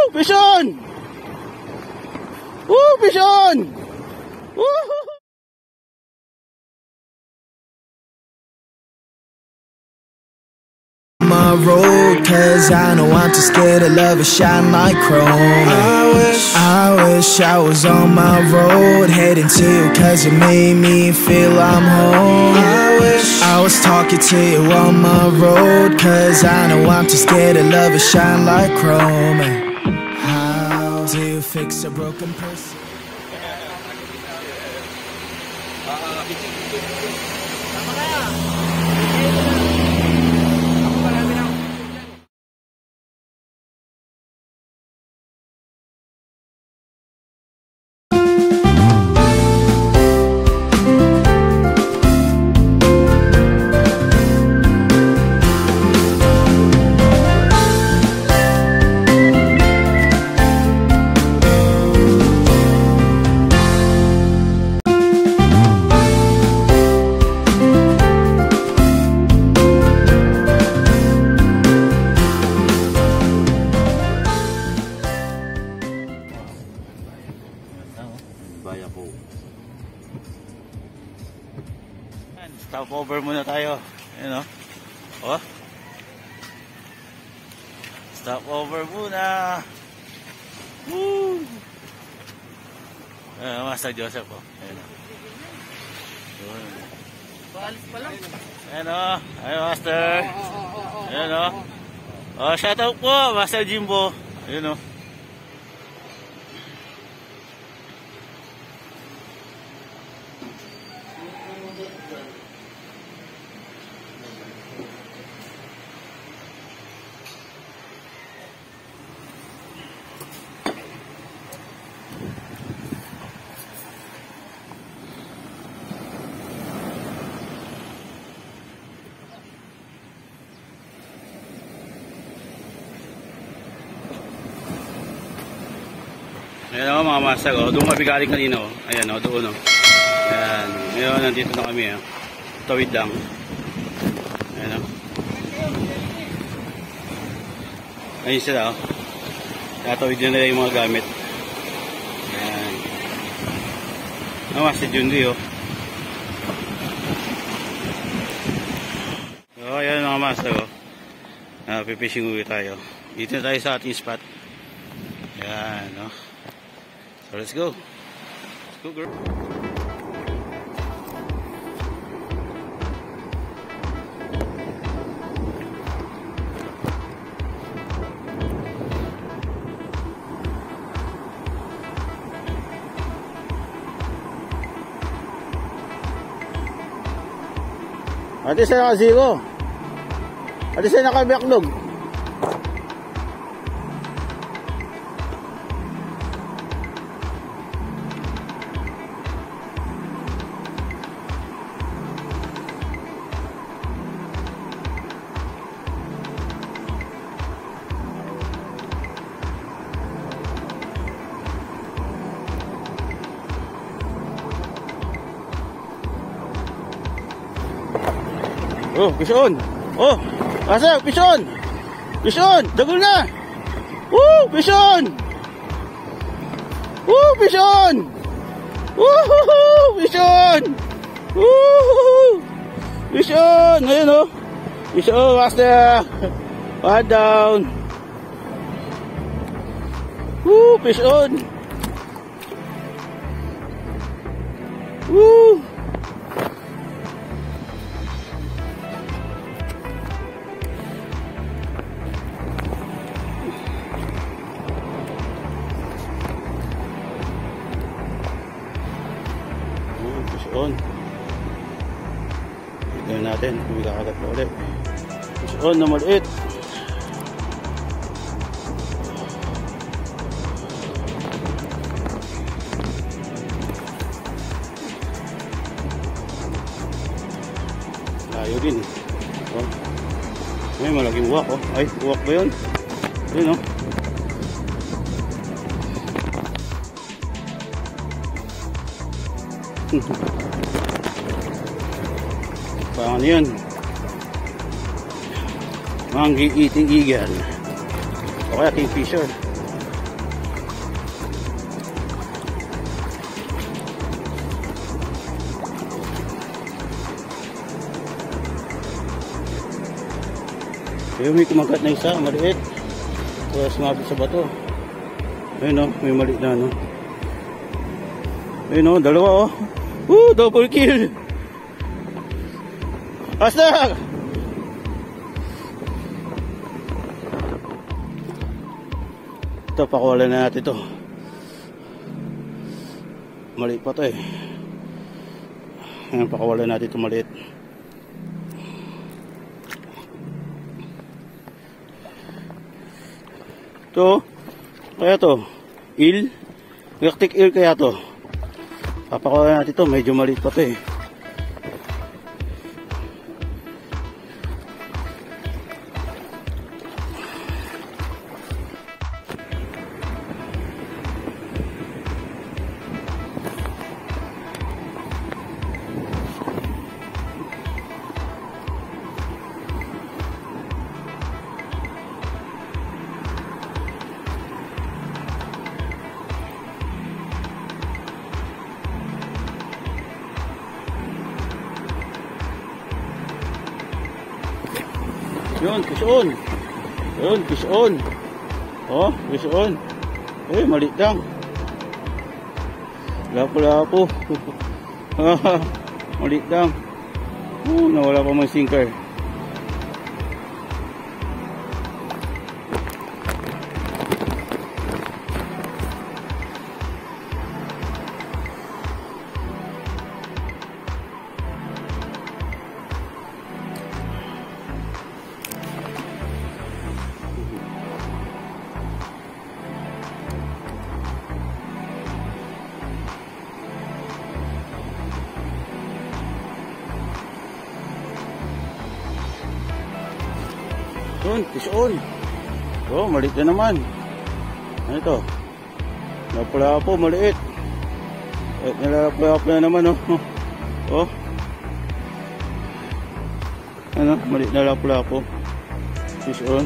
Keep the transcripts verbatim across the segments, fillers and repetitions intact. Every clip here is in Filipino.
Woo! Fish on! Woo! Fish on! Woo! My road, cause I know I'm too scared to love it, shine like chrome. I wish, I wish I was on my road, heading to you, cause you made me feel I'm home. I wish I was talking to you on my road, cause I know I'm too scared to love it, shine like chrome. How do you fix a broken person? Stop over muna tayo. Ayan o. Oh. Stop over muna. Woo! Ayan o, Master Joseph o. Ayan o. Paalis pa lang. Ayan o. Ayan Master. Ayan o. Oh, shout out po, Master Jimbo. Ayan o. Ayan o mga master, oh. Doon kami galing kanina oh. Ayan o, oh, doon o. Oh. Ayan, ngayon nandito na kami oh. Tawid lang. Ayan o. Oh. Ayun sila oh. Tatawid nila yung mga gamit. Ayan. Oh, Master Jundi oh. So ayan mga master oh. Uh, pipishing uwi tayo. Dito na tayo sa ating spot. Ayan o. Oh. So let's go. Let's go, girl. Ate siya naka-zero. Ate siya naka-backlog. Oh, fish on. Oh, asa, fish on. Fish on, dagol na. Woo, fish on. Woo, fish on. Woo, fish on. Woo, fish on. Ayun oh. Fish on, master. One down. Woo, fish on. Woo. On. Tignan natin kung makakagat pa ulit. Push on na maliit. Layo din. Oh. May malaking uwak oh. Ay, uwak ba yun? Yun oh. Parang ano yun, monkey eating eagle o kaya kingfisher. Ayun, may kumagat na isa, maliit. Kaya sumabit sa bato. Ayun o, may maliit na ano. Ayun o, dalawa o. Woo, double kill. Basta! Ito, pakuwala na natin ito. Maliit pa ito eh. Ayan, pakuwala natin ito maliit. Ito, kaya ito, eel. Electric eel kaya ito. Papakuwala natin ito, medyo maliit pa ito eh. Yun, fish on. Yun, fish on. Oh, fish on. Eh, maliit lang. Lapo-lapo. Maliit lang. Oh, nawala pa may sinker. Yun, fish on. Oh, maliit na naman. Ano ito? Lapo-lapo, maliit. Eh, nalapo-lapo na naman, oh. Oh. Ano, maliit na lapo-lapo. Fish on.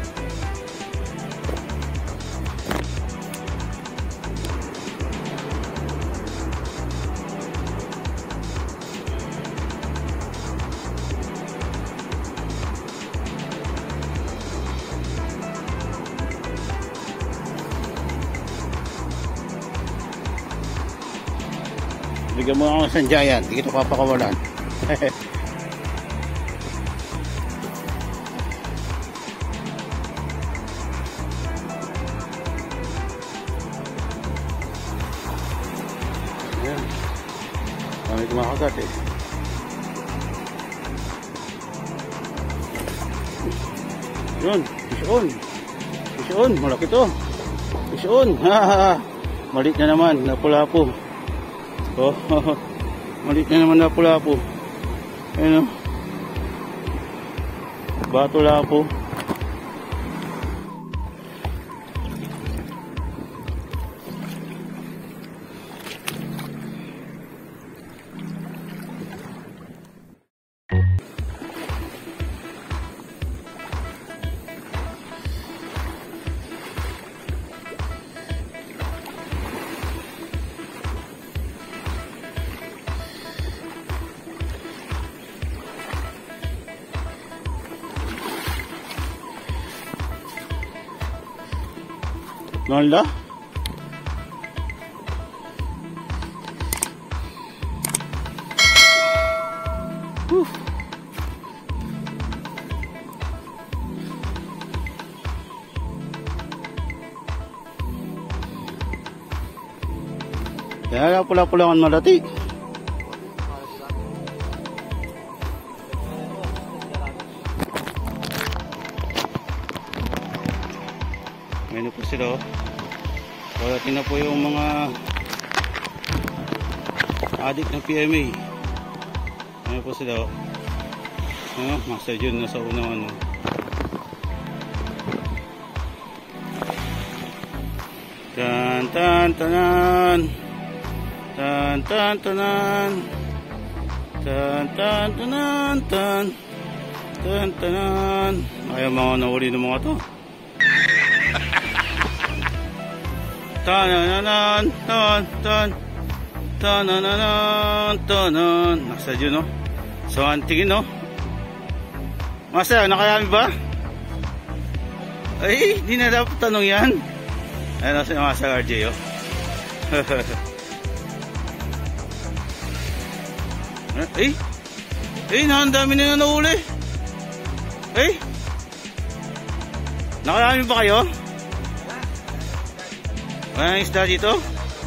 Bigyan mo ako ng giant, hindi kita papakawalan. Ayan. Kami kumakagat eh. Yun, fish on. Fish on, malaki to. Fish on. Maliit na naman, lapo-lapo. Oh, maliit na naman lapo-lapo. Ayun o. Bato-lapo. Nala? Whew. Kaya pula-pulangan malati. Ngayon po sila oh. Walatin na po yung mga addict ng P M A. Ngayon po sila oh. Ano, Master Jun na sa unang ano. Tan tan tanan. Tan tan tanan. Tan tan tanan tan. Tan tanan. Ayaw mga nahuli ng mga to. Tananan, tan, tan, tanananan, tanan. Nasa dyan, no? So, ang tingin, no? Master, nakayami ba? Ay, di na dapat tanong yan. Ayun si Master R J, oh. Ay, ay, na, ang dami na nahuli. Ay, nakarami ba kayo? Walang isda dito?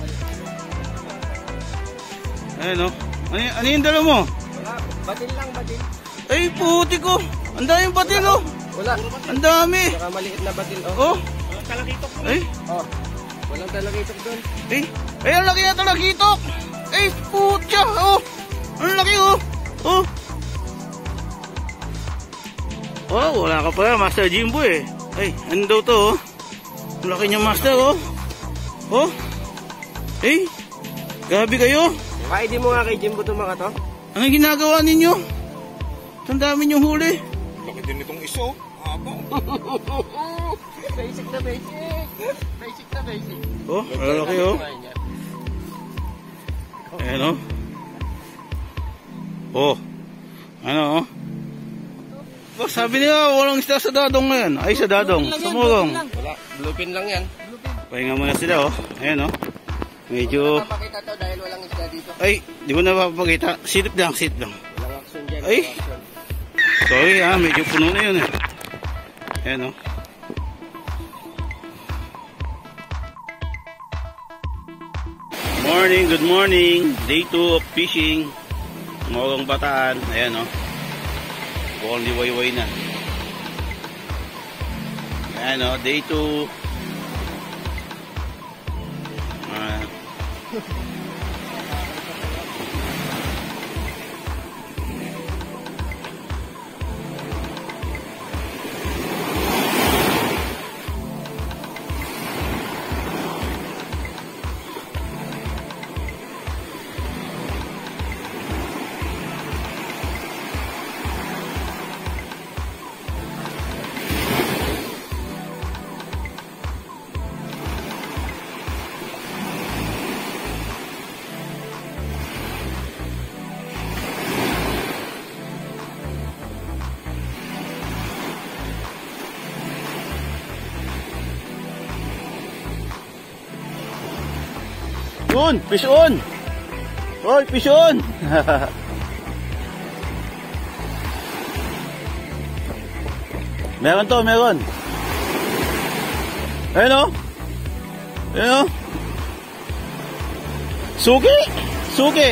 Ayun, oh. Ano, ano yung dala mo? Wala, batil lang, batil. Ay, puti ko. Ang daming batil, oh. Wala. Ang dami. Saka maliit na batil, oh. Oh. Walang talakitok. Ay. Oh. Walang talakitok doon. Ay. Ay, ang laki na talakitok. Ay, putya. Oh. Ang laki, oh. Oh. Oh, wala ka pala, Master Jimbo, eh. Ay, ano daw to, oh. Ang laki niya, Master, oh. Oh. Ay. Grabe kayo. Kaya di mo nga kay Jimbo ito mga to. Anong ginagawa ninyo? Ang dami niyong huli. Laki din itong iso. Haba. Basic na basic. Basic na basic. Oh, lalaki, oh. Ayan, oh. Oh. Ano, oh. Oh, sabi nila, walang isda sa dadong ngayon. Ay, sa dadong. Sumulong. Wala. Bluepin lang yan. Pahinga muna sila, oh. Ayan, oh. Medyo... Wala mapakita to dahil walang isda dito. Ay, di mo na mapapakita. Silip lang, silip lang. Walang action dyan. Ay. Walang action. Sorry, ah. Medyo puno na yun, eh. Ayan, oh. Morning, good morning. Day two of fishing. Morong Bataan. Ayan, oh. Bukong liwayway na. Ayan, oh. Day two. Ah. Yun, fish on. Hoy, fish on. Meron to, meron. Ayun, oh. Ayun, oh. Suki. Suki.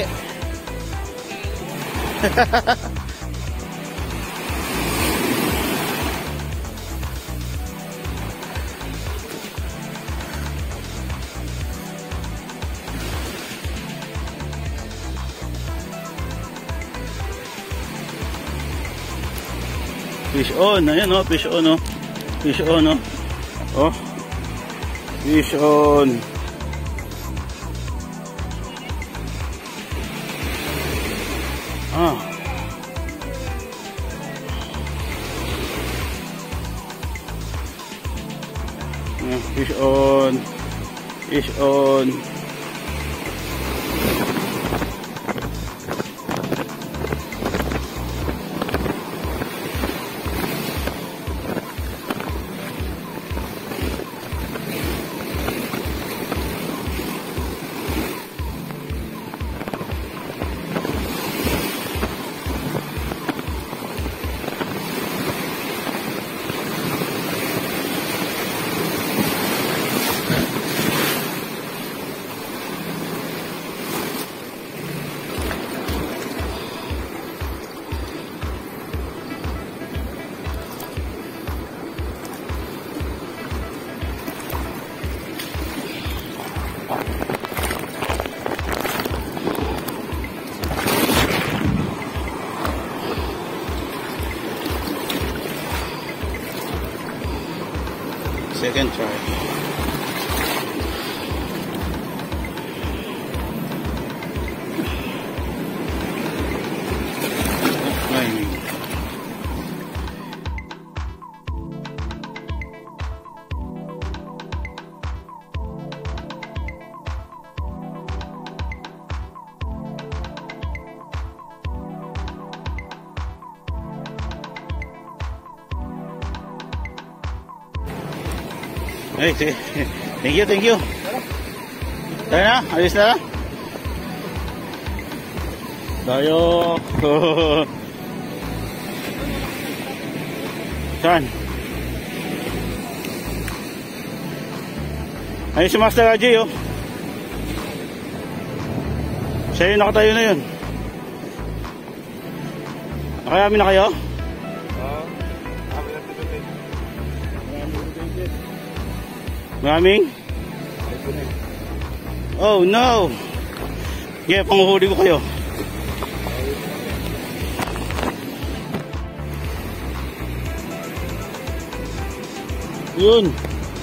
Fish on, ayan, oh, fish on, oh. Fish on, oh. Oh. Fish on. Ah. Ah, fish on. Fish on. Second try. Ay. Ay, sige. Thank you, thank you. Tayo na, alis na. Tayo. Saan? Ayun si Master Ajay, oh. Siya yung nakatayo na yun. Nakayami na kayo? Ah, kami na tuloy. Maraming? Oh no! Yeah, panguhuli ko kayo. Yun.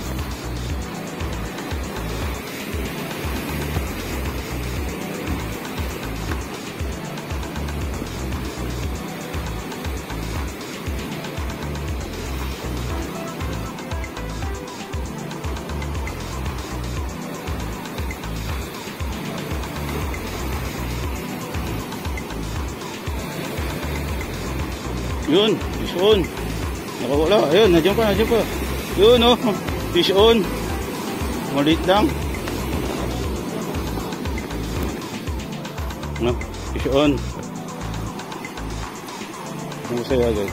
Yun, fish on. Nakawala. Ayun, nandiyan pa, nandiyan pa. Yun, oh. Fish on. Maliit lang. No, fish on. Ano sa'yo agad?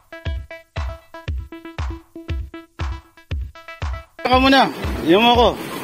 Saka muna, iyan mo ako.